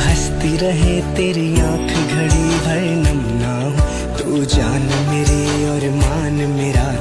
हंसती रहे तेरी आंख घड़ी भर नम ना हो, तू जान मेरी और मान मेरा।